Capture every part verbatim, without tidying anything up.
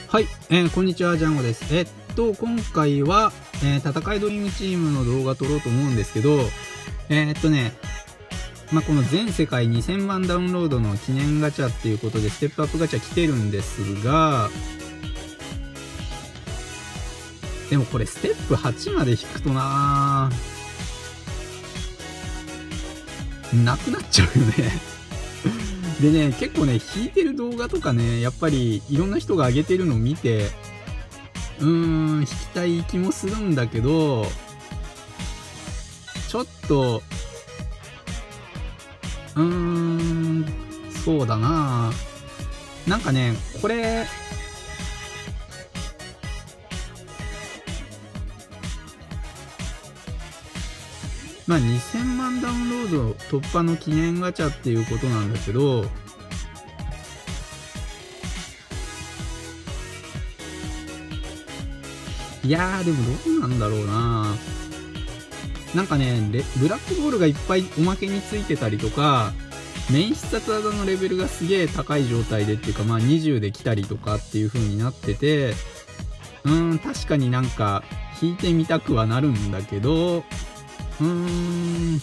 はい、えー、こんにちは、ジャンゴです。えっと、今回は、えー、戦いドリームチームの動画撮ろうと思うんですけど、えー、っとね、まあ、この全世界にせんまんダウンロードの記念ガチャっていうことで、ステップアップガチャ来てるんですが、でもこれステップはちまで引くとなぁ、なくなっちゃうよね。でね、結構ね、弾いてる動画とかね、やっぱりいろんな人が上げてるのを見て、うーん、弾きたい気もするんだけど、ちょっと、うーん、そうだなぁ。なんかね、これ、まあにせんまんダウンロード突破の記念ガチャっていうことなんだけど、いやーでもどうなんだろうな。なんかね、ブラックボールがいっぱいおまけについてたりとか、メイン必殺技のレベルがすげえ高い状態でっていうか、まあにじゅうで来たりとかっていう風になってて、うーん、確かになんか引いてみたくはなるんだけど、うーん、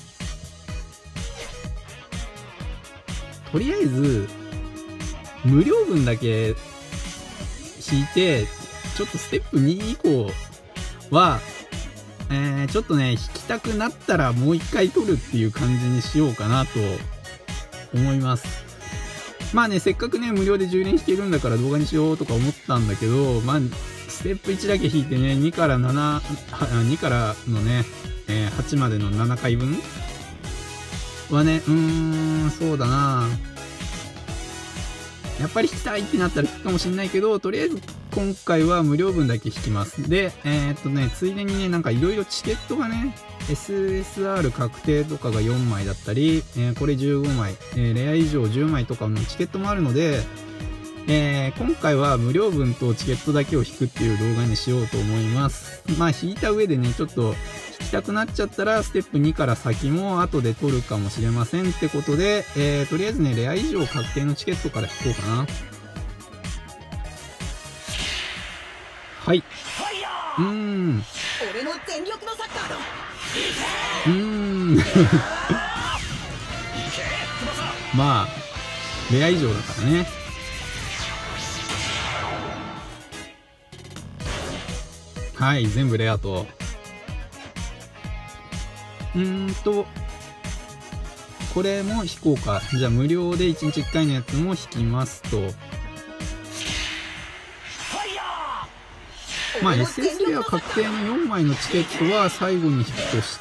とりあえず無料分だけ引いて、ちょっとステップに以降は、えー、ちょっとね引きたくなったらもう一回取るっていう感じにしようかなと思います。まあね、せっかくね無料でじゅう連引けるんだから動画にしようとか思ったんだけど、まあステップいちだけ引いてね、にからなな、にからのね、えー、はちまでのななかいぶんはね、うーん、そうだな。やっぱり引きたいってなったら引くかもしれないけど、とりあえず今回は無料分だけ引きます。で、えー、っとね、ついでにね、なんかいろいろチケットがね、エスエスアール 確定とかがよんまいだったり、えー、これじゅうごまい、えー、レア以上じゅうまいとかのチケットもあるので、えー、今回は無料分とチケットだけを引くっていう動画にしようと思います。まあ引いた上でね、ちょっと引きたくなっちゃったらステップにから先も後で取るかもしれませんってことで、えー、とりあえずね、レア以上確定のチケットから引こうかな。はい。うーん。 俺の全力のサッカーだ。 うーん。まあ、レア以上だからね。はい、全部レアと。うーんと、これも引こうか。じゃあ無料でいちにちいっかいのやつも引きますと。まあ エスエス レア確定のよんまいのチケットは最後に引くとして、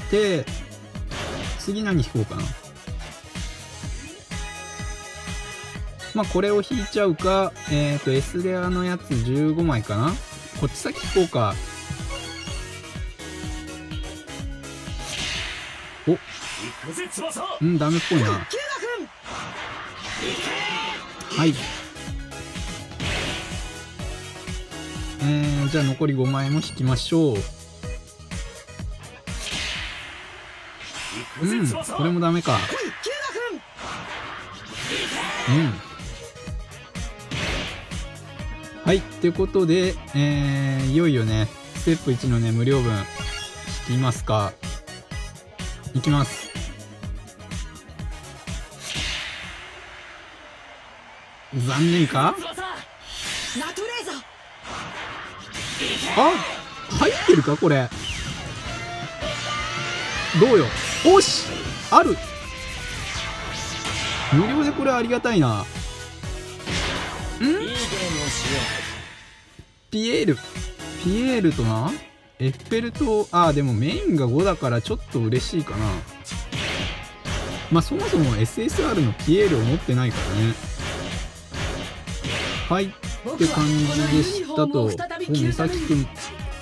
次何引こうかな。まあこれを引いちゃうか、えっと S レアのやつじゅうごまいかな。こっち先引こうか。お、うん、ダメっぽいな。はい。えー、じゃあ残りごまいも引きましょう。うん、これもダメか。うん。はい、ってことで、えー、いよいよね、ステップいちのね、無料分、引きますか。いきます。残念か？あ、入ってるかこれ。どうよ。おし、ある。無料でこれありがたいな。ん？ピエール。ピエールとな、エッフェル塔、あーでもメインがごだからちょっと嬉しいかな。まあそもそも エスエスアール のピエールを持ってないからね。はいって感じでしたと。お、美咲くん。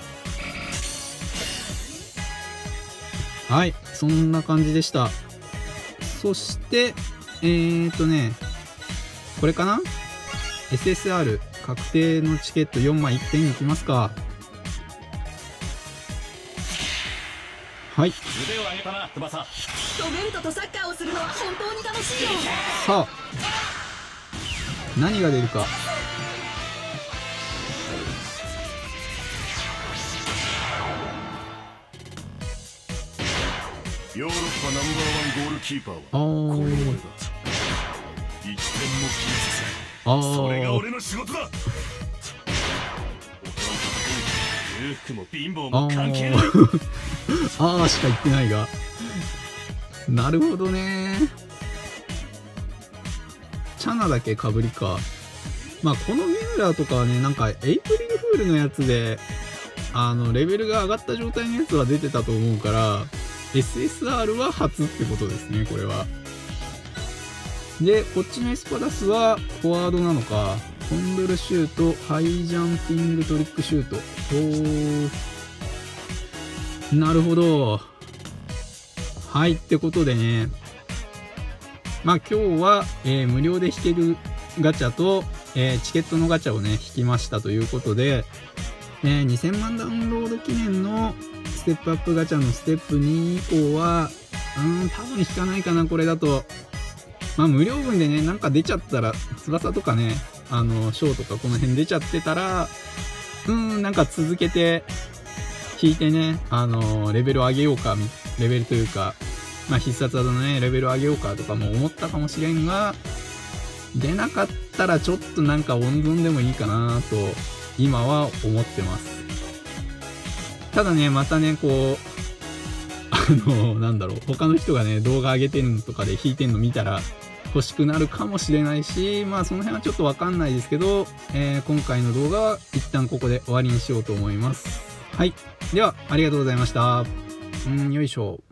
はい、そんな感じでした。そして、えーとね、これかな？ エスエスアール 確定のチケットよんまいいっぺんにいきますか。はい。 腕を上げたな、翼。ロベルトとサッカーをするのは本当に楽しいよ。 さあ、何が出るか。 ヨーロッパナンバーワンゴールキーパーはあーこれまでだ。一点も気にさせない。 あそれがー俺の仕事だ。大人を戦う裕福も貧乏も関係ない。 ああしか言ってないが、なるほどね。チャナだけかぶりか。まあこのミューラーとかはね、なんかエイプリルフールのやつであのレベルが上がった状態のやつは出てたと思うから、 エスエスアール は初ってことですね、これは。でこっちのエスパダスはフォワードなのか。コンドルシュート、ハイジャンピングトリックシュート。おー、なるほど。はい、ってことでね、まあ今日は、えー無料で引けるガチャと、えーチケットのガチャをね引きましたということで、えーにせんまんダウンロード記念のステップアップガチャのステップに以降はうーん多分引かないかな、これだと。まあ無料分でねなんか出ちゃったら、翼とかね、あのショーとかこの辺出ちゃってたら、うーんなんか続けて引いてね、あのレベル上げようか、レベルというか、まあ必殺技のねレベル上げようかとかも思ったかもしれんが、出なかったらちょっとなんか温存でもいいかなと今は思ってます。ただねまたねこうあのなんだろう、他の人がね動画上げてんのとかで引いてんの見たら欲しくなるかもしれないし、まあその辺はちょっとわかんないですけど、えー今回の動画は一旦ここで終わりにしようと思います。はい、ではありがとうございました。うん、よいしょ。